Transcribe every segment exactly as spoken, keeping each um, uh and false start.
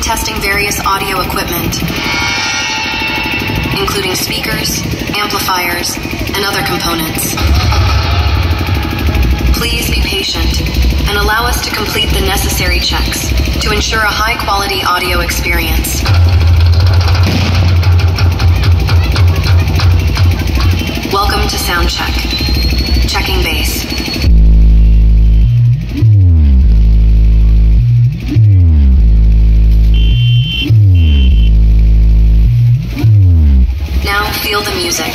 testing various audio equipment, including speakers, amplifiers, and other components. Please be patient and allow us to complete the necessary checks to ensure a high-quality audio experience. Welcome to Soundcheck. Checking bass. Now feel the music.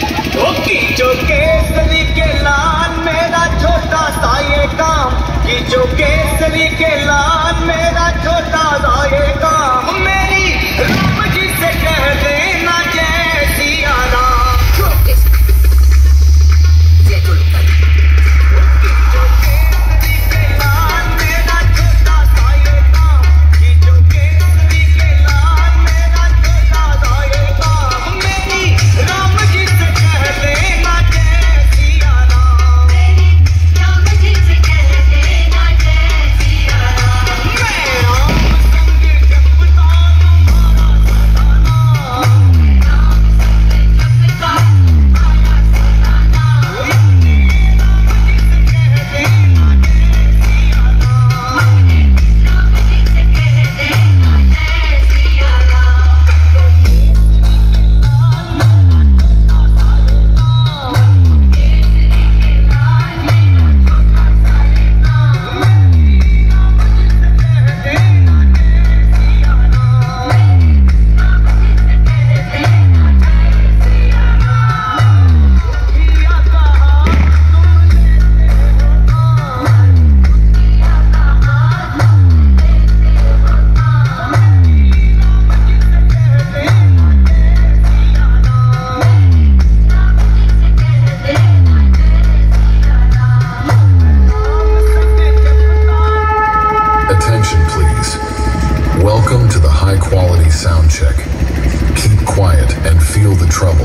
Welcome to the high-quality sound check. Keep quiet and feel the trouble.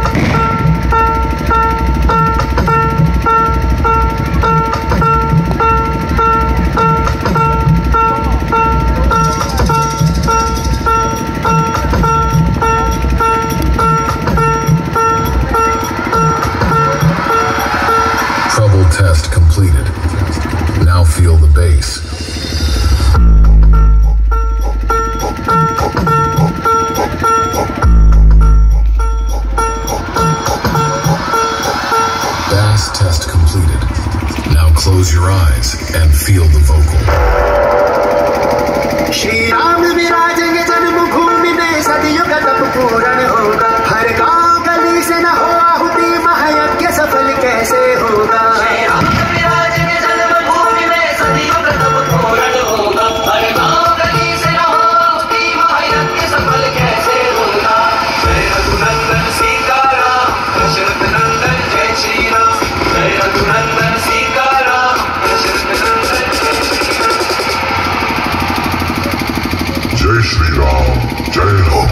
Trouble test completed. Now feel the bass. Bass test completed. Now close your eyes and feel the vocal. Shri Ram virajenge janmabhoomi mein sadiyon ka tap pooran hoga. Har gaon gali se na ho ahuti mahayagya safal kaise hoga. Shri Ram virajenge janmabhoomi mein sadiyon ka tap pooran hoga. Har gaon gali se na ho ahuti mahayagya safal kaise hoga. Jai Raghunandan Sita Ram, Dasharatha Nandan Jai Shri Ram. Jai Raghunandan Sita Ram, Dasharatha Nandan Jai Shri Ram. Jai Shri Ram, Jai Ho.